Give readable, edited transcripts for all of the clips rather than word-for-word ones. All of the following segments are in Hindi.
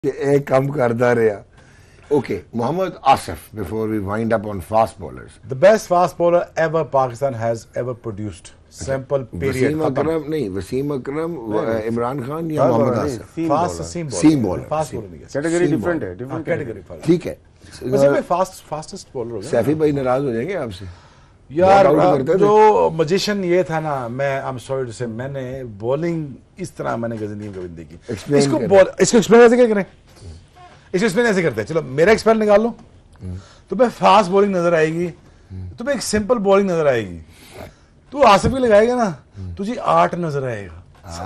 एक कम करता रहा. Okay, Mohammad Asif, before we wind up on fast bowlers. The best fast bowler ever Pakistan has ever produced. Simple period. Wasim अकरम नहीं, वसीम अकरम, इमरान खान या Mohammad Asif. Fast seam bowler. Fast bowler नहीं. कैटेगरी डिफरेंट है, डिफरेंट कैटेगरी फर्क. ठीक है. वैसे मैं फास्टेस्ट बॉलर हो गया. सैफी भाई नाराज हो जाएंगे आपसे. यार जो मजिशियन ये था ना, मैं आई एम सॉरी टू से, मैंने बॉलिंग इस तरह मैंने जिंदगी में कभी नहीं देखी. इसको एक्सप्लेन कैसे करें? इसको एक्सप्लेन ऐसे करते हैं. चलो मेरा एक्सप्लेन निकाल लो. तुम्हें फास्ट बॉलिंग नजर आएगी, तुम्हें एक सिंपल बॉलिंग नजर आएगी. तू आसिफ की लगाएगा ना, तुझे आर्ट नजर आएगा.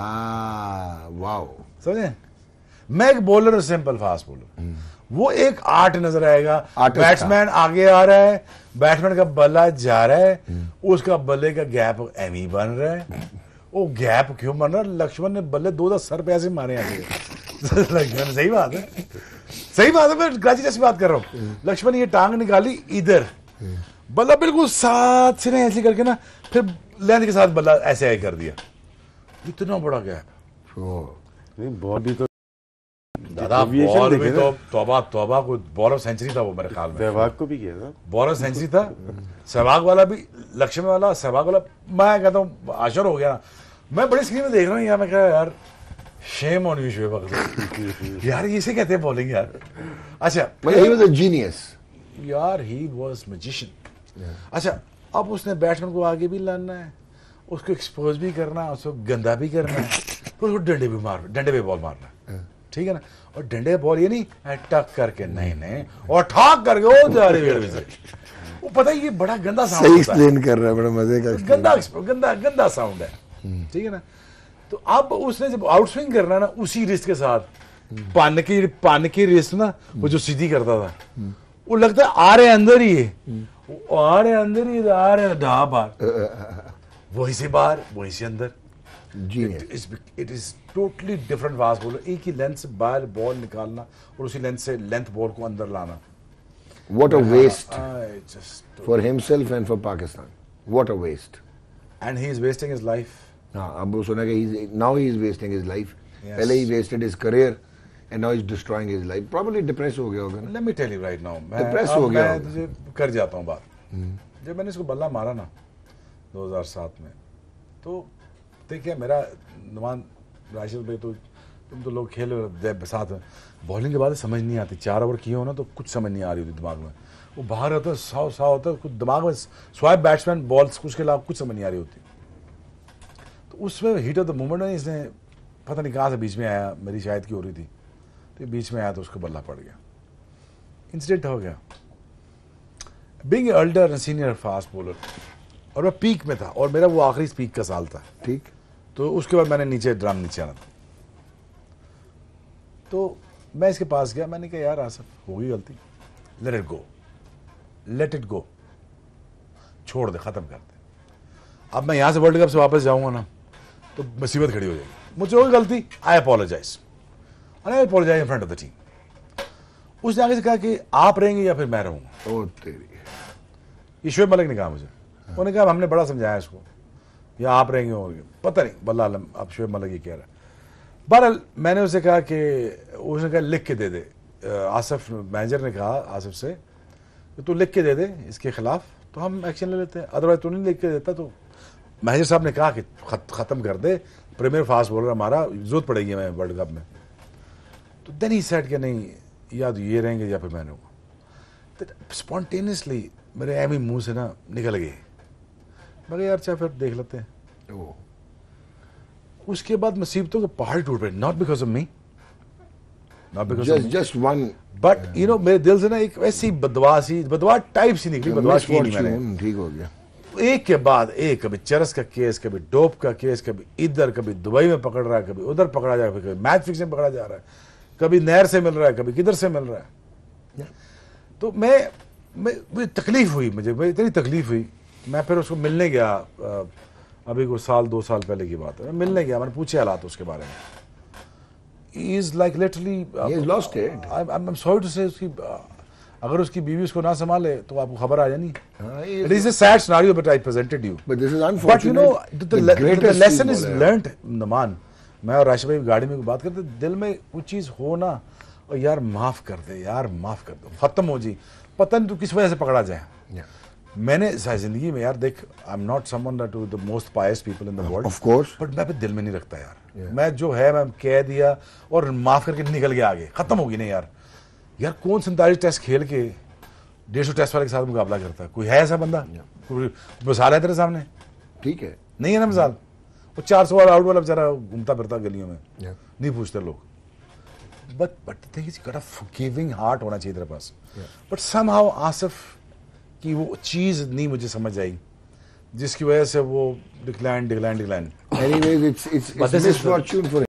वाओ, समझे? मैं एक बॉलर हूं, सिंपल फास्ट बॉलर. वो एक आर्ट नजर आएगा. बैट्समैन आगे आ रहा है, बैट्समैन का बल्ला जा रहा है, उसका बल्ले का गैप एमी बन रहा है. वो गैप क्यों बन रहा है? लक्ष्मण ने बल्ले 2 सर पे ऐसे मारे आगे. सही बात है, सही बात है. मैं कराची जैसी बात कर रहा हूँ. लक्ष्मण ने ये टांग निकाली इधर, बल्ला बिल्कुल साथ से ऐसे करके ना, फिर लेंथ के साथ बल्ला ऐसे कर दिया. इतना बड़ा गैप. नहीं बॉल भी तो दादा, बॉल भी तो तौबा को बॉल ऑफ सेंचुरी था वो मेरे ख्याल में. सहवाग को भी किया था, बॉल ऑफ सेंचुरी था. सहवाग वाला भी, लक्ष्मण वाला, सहवाग वाला. मैं कहता हूँ आश्चर्य हो गया ना. मैं बड़ी स्क्रीन में देख रहा हूँ यार. मैं कह यार shame on you Shoaib Akhtar. यार इसे कहते हैं बॉलिंग यार. अच्छा, he was a genius. यार ही वाज मैजिशियन. अच्छा, अब उसने बैट्समैन को आगे भी लाना है, उसको एक्सपोज भी करना है, उसको गंदा भी करना है, फिर उसको डंडे पे बॉल मारना है. ठीक है ना? और डंडे बॉल ये नहीं टक करके, नहीं, और ठाक करके वो जा रही है. वो पता है ये बड़ा गंदा साउंड सही एक्सप्लेन कर रहा है, बड़ा मजे का गंदा साउंड है. ठीक है ना? तो अब उसने जब आउटस्विंग करना ना, उसी रिस्ट के साथ पान की रिस्ट ना, वो जो सीधी करता था, वो लगता है आ रहे अंदर ही है, आ रहे अंदर ही, आ रहे बाहर, वही से बाहर, वही से अंदर. It is totally different fast bowler. एक ही लेंथ से बाहर बॉल निकालना और उसी लेंथ से लेंथ बॉल को अंदर लाना. What a waste for himself and for Pakistan. What a waste. And he is wasting his life. हाँ, अब वो सुना कि now he is wasting his life. Yes. पहले he wasted his career and now he's destroying his life. Probably depressed हो गया होगा ना. Let me tell you right now. Depressed हो गया होगा. मैं तुझे कर जाता हूँ बात. जब मैंने इसको बल्ला मारा ना 2007 में, तो देखिए मेरा नुमान राशिद भाई, तो तुम तो लोग खेल साथ में, बॉलिंग के बाद समझ नहीं आती. 4 ओवर किए हो ना, तो कुछ समझ नहीं आ रही होती दिमाग में. वो बाहर होता है, 100 होता है, कुछ दिमाग में स्वाइप बैट्समैन बॉल्स, कुछ के अलावा कुछ समझ नहीं आ रही होती. तो उसमें हीट ऑफ द मोमेंट में इसने पता नहीं कहाँ से बीच में आया, मेरी शायद की हो रही थी, तो बीच में आया तो उसको बल्ला पड़ गया. इंसिडेंट हो गया. Being elder and senior fast bowler, और मैं पीक में था, और मेरा वो आखिरी पीक का साल था. ठीक. तो उसके बाद मैंने नीचे ड्रम नीचे आना था. तो मैं इसके पास गया, मैंने कहा यार आसिफ, हो गई गलती, लेट इट गो, छोड़ दे, खत्म कर दे. अब मैं यहां से वर्ल्ड कप से वापस जाऊंगा ना, तो मुसीबत खड़ी हो जाएगी. मुझे होगी गलती, I apologise in front of the team. उसने आगे से कहा कि आप रहेंगे या फिर मैं रहूंगा. ओ तेरी. ये शोएब मलिक ने कहा मुझे. उन्होंने कहा हमने बड़ा समझाया इसको, या आप रहेंगे, और पता नहीं बल्ला आलम, अब शोएब मलिक ये कह रहा है. बहरहाल मैंने उसे कहा कि, उसने कहा लिख के दे दे. आसिफ, मैनेजर ने कहा आसिफ से कि तू लिख के दे दे इसके खिलाफ, तो हम एक्शन ले लेते हैं. अदरवाइज तू नहीं लिख के देता तो. मैनेजर साहब ने कहा कि खत्म कर दे, प्रीमियर फास्ट बॉलर हमारा, जरूरत पड़ेगी हमें वर्ल्ड कप में. तो देन ही सेड कि नहीं, या तो ये रहेंगे या फिर मैं रहूँगा. तो स्पॉन्टेनियसली मेरे एम ही मुंह से ना निकल गए. मगर यार चाहे फिर देख लेते हैं. उसके बाद मुसीबतों के पहाड़ टूट पड़े. Not because of me, not because just one, but you know मेरे दिल से ना एक ऐसी बदवा टाइप सी निकली. बदवा की नहीं मैंने. ठीक हो गया. एक के बाद एक, कभी चरस का केस, कभी डोप का केस, कभी इधर, कभी दुबई में पकड़ रहा है, कभी उधर पकड़ा जा रहा है, कभी मैच फिक्सिंग पकड़ा जा रहा है, कभी नहर से मिल रहा है, कभी किधर से मिल रहा है. तो मुझे तकलीफ हुई, मुझे इतनी तकलीफ हुई. मैं फिर उसको मिलने गया, अभी कोई 2 साल पहले की बात है. मैं मिलने गया, मैंने पूछे हालात उसके बारे में. He is like literally, he has lost it. I'm sorry to say, उसकी अगर उसकी बीवी उसको ना संभाले तो आपको खबर आ जानी. It is a sad scenario, but I presented you. But this is unfortunate. But you know, the lesson is learnt, Naman. मैं और राशिद भाई गाड़ी में बात करते, दिल में कुछ चीज हो ना, और यार माफ कर दे, यार माफ कर दो, खत्म हो जी, पता नहीं तू किस वजह से पकड़ा जाए। Yeah. मैंने जिंदगी में यार देख, I am not someone that the most pious people in the world, Of course. But मैं अपने दिल में नहीं रखता यार। मैं जो है मैं कह दिया और माफ करके निकल गया आगे, खत्म होगी नहीं यार। यार कौन 47 टेस्ट खेल के 150 टेस्ट वाले के साथ मुकाबला करता है? कोई है ऐसा बंदा? कोई मिसाल है तेरे सामने? ठीक है। नहीं है ना मिसाल। वो 400 वाला आउट वाला बेचारा घूमता फिरता गलियों में, Yeah. नहीं पूछते लोग। But think is got a forgiving heart होना चाहिए तेरे पास। बट समहाउ आसिफ की वो चीज नहीं मुझे समझ आई, जिसकी वजह से वो decline. Anyways, it's But this is misfortune for